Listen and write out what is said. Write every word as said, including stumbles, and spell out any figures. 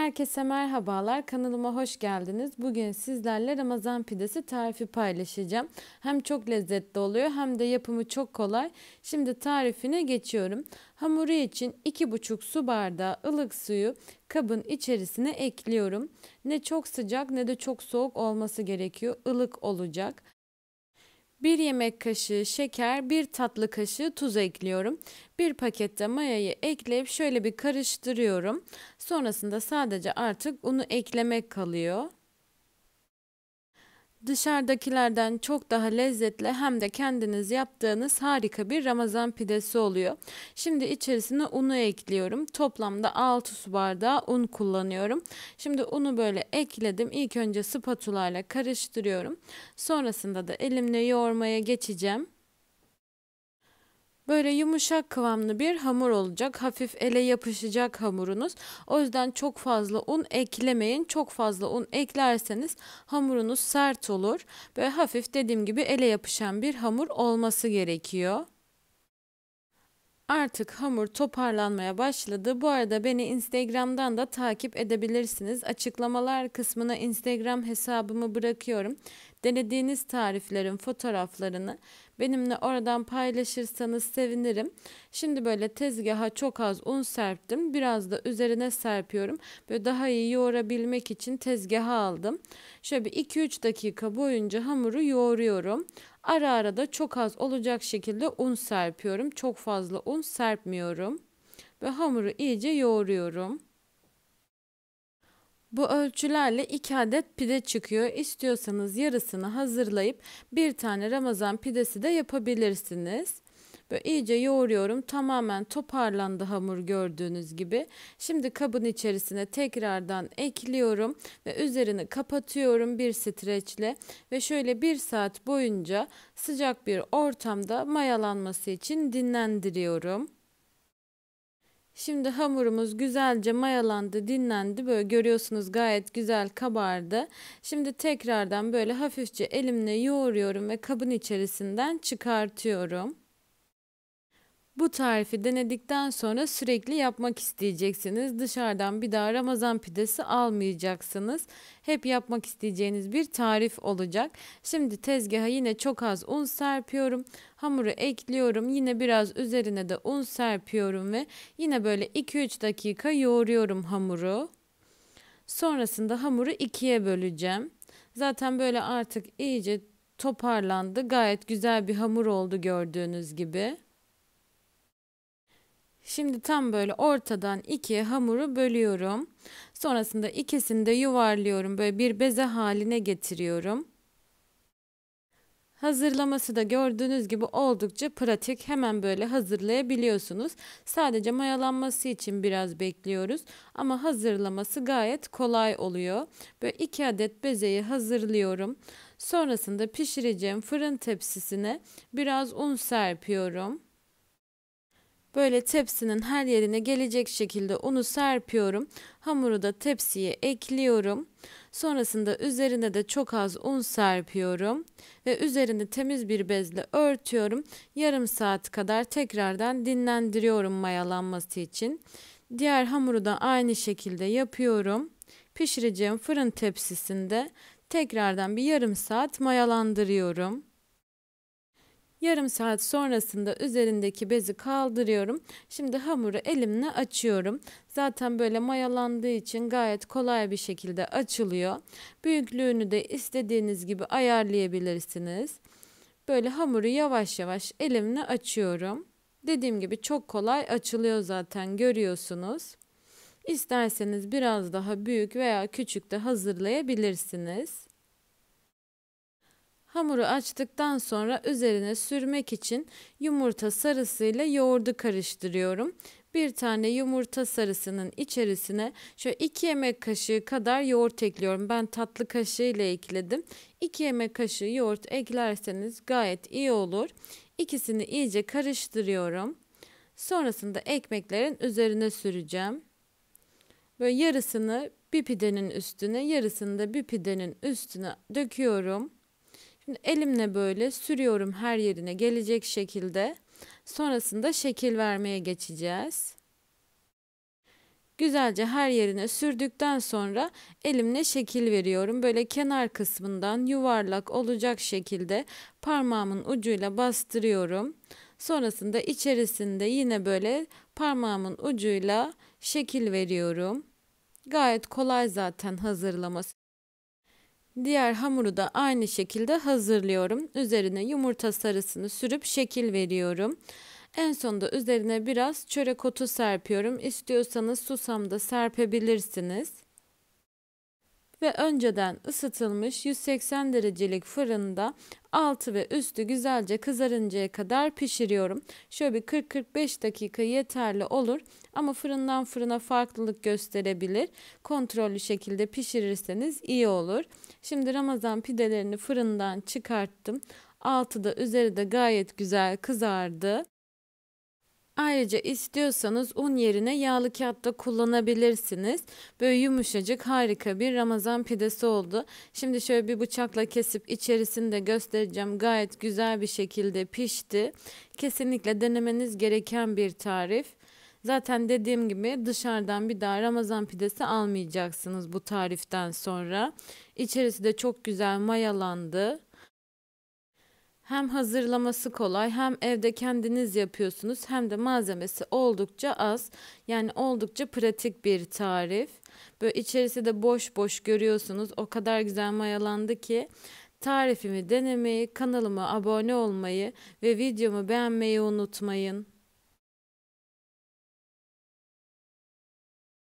Herkese merhabalar, kanalıma hoş geldiniz. Bugün sizlerle Ramazan pidesi tarifi paylaşacağım. Hem çok lezzetli oluyor hem de yapımı çok kolay. Şimdi tarifine geçiyorum. Hamuru için iki buçuk su bardağı ılık suyu kabın içerisine ekliyorum. Ne çok sıcak ne de çok soğuk olması gerekiyor. Ilık olacak. bir yemek kaşığı şeker, bir tatlı kaşığı tuz ekliyorum. Bir pakette mayayı ekleyip şöyle bir karıştırıyorum. Sonrasında sadece artık unu eklemek kalıyor. Dışarıdakilerden çok daha lezzetli hem de kendiniz yaptığınız harika bir Ramazan pidesi oluyor. Şimdi içerisine unu ekliyorum. Toplamda altı su bardağı un kullanıyorum. Şimdi unu böyle ekledim. İlk önce spatula ile karıştırıyorum. Sonrasında da elimle yoğurmaya geçeceğim. Böyle yumuşak kıvamlı bir hamur olacak. Hafif ele yapışacak hamurunuz. O yüzden çok fazla un eklemeyin. Çok fazla un eklerseniz hamurunuz sert olur. Böyle hafif dediğim gibi ele yapışan bir hamur olması gerekiyor. Artık hamur toparlanmaya başladı. Bu arada beni Instagram'dan da takip edebilirsiniz. Açıklamalar kısmına Instagram hesabımı bırakıyorum. Denediğiniz tariflerin fotoğraflarını benimle oradan paylaşırsanız sevinirim. Şimdi böyle tezgaha çok az un serptim. Biraz da üzerine serpiyorum. Böyle daha iyi yoğurabilmek için tezgaha aldım. Şöyle bir iki üç dakika boyunca hamuru yoğuruyorum. Ara ara da çok az olacak şekilde un serpiyorum. Çok fazla un serpmiyorum. Ve hamuru iyice yoğuruyorum. Bu ölçülerle iki adet pide çıkıyor. İstiyorsanız yarısını hazırlayıp bir tane Ramazan pidesi de yapabilirsiniz. Böyle iyice yoğuruyorum. Tamamen toparlandı hamur gördüğünüz gibi. Şimdi kabın içerisine tekrardan ekliyorum ve üzerini kapatıyorum bir streçle ve şöyle bir saat boyunca sıcak bir ortamda mayalanması için dinlendiriyorum. Şimdi hamurumuz güzelce mayalandı, dinlendi. Böyle görüyorsunuz gayet güzel kabardı. Şimdi tekrardan böyle hafifçe elimle yoğuruyorum ve kabın içerisinden çıkartıyorum. Bu tarifi denedikten sonra sürekli yapmak isteyeceksiniz. Dışarıdan bir daha Ramazan pidesi almayacaksınız. Hep yapmak isteyeceğiniz bir tarif olacak. Şimdi tezgaha yine çok az un serpiyorum. Hamuru ekliyorum. Yine biraz üzerine de un serpiyorum ve yine böyle iki üç dakika yoğuruyorum hamuru. Sonrasında hamuru ikiye böleceğim. Zaten böyle artık iyice toparlandı. Gayet güzel bir hamur oldu gördüğünüz gibi. Şimdi tam böyle ortadan ikiye hamuru bölüyorum. Sonrasında ikisini de yuvarlıyorum. Böyle bir beze haline getiriyorum. Hazırlaması da gördüğünüz gibi oldukça pratik. Hemen böyle hazırlayabiliyorsunuz. Sadece mayalanması için biraz bekliyoruz. Ama hazırlaması gayet kolay oluyor. Böyle iki adet bezeyi hazırlıyorum. Sonrasında pişireceğim fırın tepsisine biraz un serpiyorum. Böyle tepsinin her yerine gelecek şekilde unu serpiyorum. Hamuru da tepsiye ekliyorum. Sonrasında üzerine de çok az un serpiyorum. Ve üzerini temiz bir bezle örtüyorum. Yarım saat kadar tekrardan dinlendiriyorum mayalanması için. Diğer hamuru da aynı şekilde yapıyorum. Pişireceğim fırın tepsisinde tekrardan bir yarım saat mayalandırıyorum. Yarım saat sonrasında üzerindeki bezi kaldırıyorum. Şimdi hamuru elimle açıyorum. Zaten böyle mayalandığı için gayet kolay bir şekilde açılıyor. Büyüklüğünü de istediğiniz gibi ayarlayabilirsiniz. Böyle hamuru yavaş yavaş elimle açıyorum. Dediğim gibi çok kolay açılıyor zaten görüyorsunuz. İsterseniz biraz daha büyük veya küçük de hazırlayabilirsiniz. Hamuru açtıktan sonra üzerine sürmek için yumurta sarısıyla yoğurdu karıştırıyorum. Bir tane yumurta sarısının içerisine şöyle iki yemek kaşığı kadar yoğurt ekliyorum. Ben tatlı kaşığı ile ekledim. iki yemek kaşığı yoğurt eklerseniz gayet iyi olur. İkisini iyice karıştırıyorum. Sonrasında ekmeklerin üzerine süreceğim. Böyle yarısını bir pidenin üstüne, yarısını da bir pidenin üstüne döküyorum. Şimdi elimle böyle sürüyorum her yerine gelecek şekilde. Sonrasında şekil vermeye geçeceğiz. Güzelce her yerine sürdükten sonra elimle şekil veriyorum. Böyle kenar kısmından yuvarlak olacak şekilde parmağımın ucuyla bastırıyorum. Sonrasında içerisinde yine böyle parmağımın ucuyla şekil veriyorum. Gayet kolay zaten hazırlaması. Diğer hamuru da aynı şekilde hazırlıyorum. Üzerine yumurta sarısını sürüp şekil veriyorum. En sonunda üzerine biraz çörek otu serpiyorum. İstiyorsanız susam da serpebilirsiniz. Ve önceden ısıtılmış yüz seksen derecelik fırında altı ve üstü güzelce kızarıncaya kadar pişiriyorum. Şöyle bir kırk kırk beş dakika yeterli olur ama fırından fırına farklılık gösterebilir. Kontrollü şekilde pişirirseniz iyi olur. Şimdi Ramazan pidelerini fırından çıkarttım. Altı da üzeri de gayet güzel kızardı. Ayrıca istiyorsanız un yerine yağlı kağıt da kullanabilirsiniz. Böyle yumuşacık harika bir Ramazan pidesi oldu. Şimdi şöyle bir bıçakla kesip içerisini de göstereceğim. Gayet güzel bir şekilde pişti. Kesinlikle denemeniz gereken bir tarif. Zaten dediğim gibi dışarıdan bir daha Ramazan pidesi almayacaksınız bu tariften sonra. İçerisi de çok güzel mayalandı. Hem hazırlaması kolay, hem evde kendiniz yapıyorsunuz, hem de malzemesi oldukça az. Yani oldukça pratik bir tarif. Böyle içerisi de boş boş görüyorsunuz. O kadar güzel mayalandı ki. Tarifimi denemeyi, kanalıma abone olmayı ve videomu beğenmeyi unutmayın.